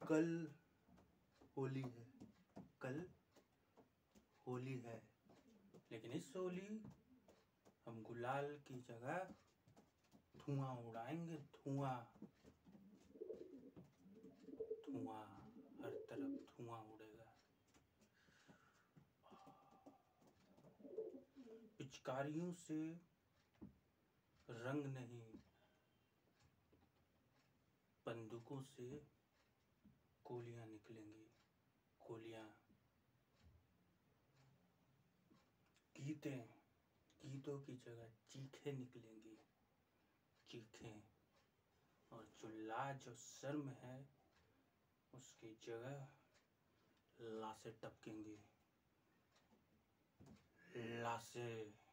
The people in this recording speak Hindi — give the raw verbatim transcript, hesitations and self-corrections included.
कल होली है, कल होली है, लेकिन इस होली हम गुलाल की जगह धुआं उड़ाएंगे। धुआं धुआं हर तरफ धुआं उड़ेगा। पिचकारियों से रंग नहीं, बंदूकों से गोलियां निकलेंगी, गोलियां। गीतें गीतों की जगह चीखें निकलेंगी, चीखें। और जो लाज और शर्म है उसकी जगह लाशें टपकेंगी, लाशें।